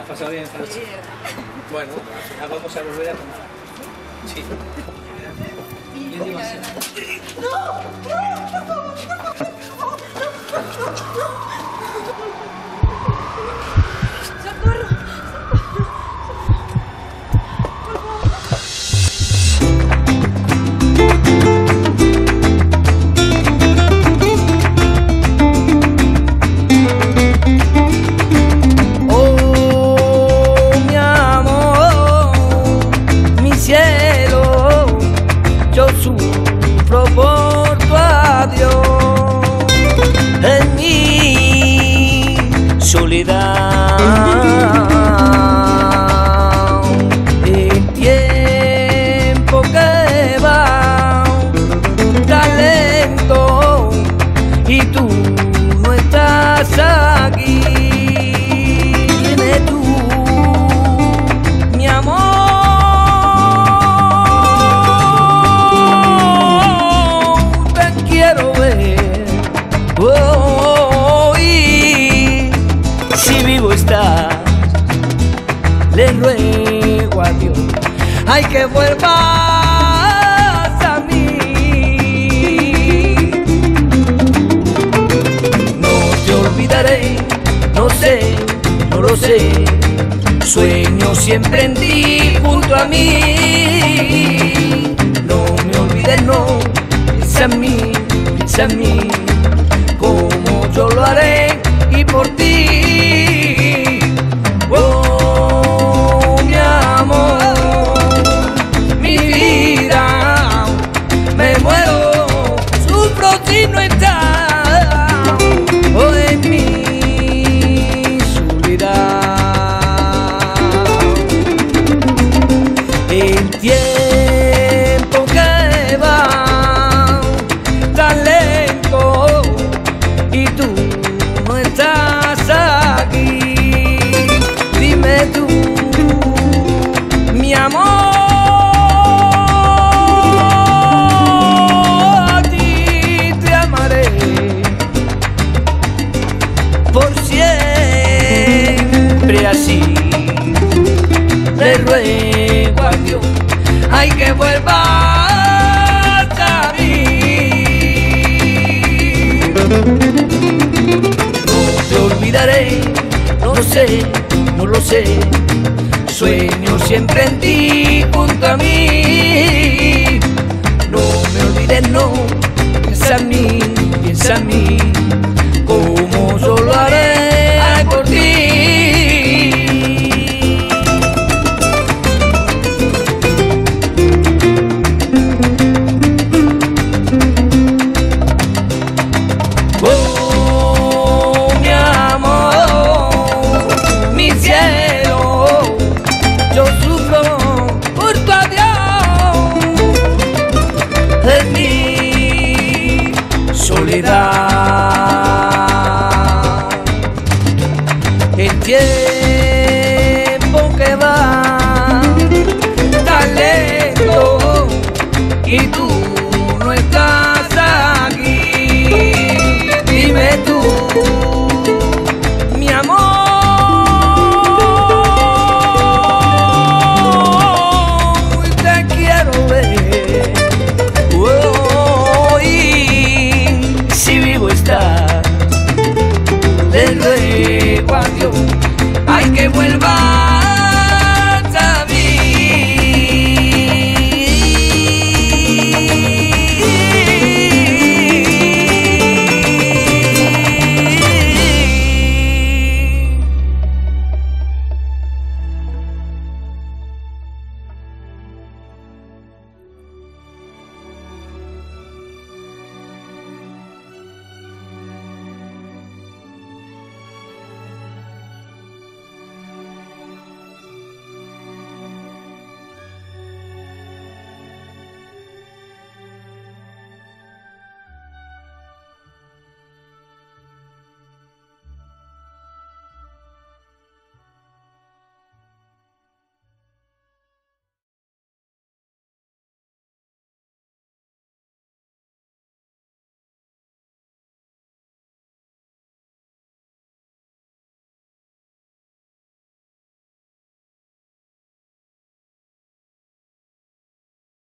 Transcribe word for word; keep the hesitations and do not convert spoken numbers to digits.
has pasado bien en Francia? Bueno, al final vamos a volver a tomar. Sí. ¿Qué te pasa? Yo sufro por tu adiós en mi soledad. El tiempo que va tan lento y tú no estás aquí. Dime tú, mi amor, le ruego a Dios, ay, que vuelvas a mí. No te olvidaré, no sé, no lo sé, sueño siempre en ti junto a mí. No me olvides, no, piensa en mí, piensa en mí, como yo lo haré y por ti. Oh, mi amor, mi vida, me muero, sufro si no estás, oh, en mi soledad. El tiempo que va tan lento y tú no estás aquí. Dime tú, mi amor, a ti te amaré por siempre así. Le ruego a Dios, ay, que vuelvas a mí. No te olvidaré, no sé, no lo sé, sueño siempre en ti junto a mí. No me olvides, no, piensa en mí, piensa en mí.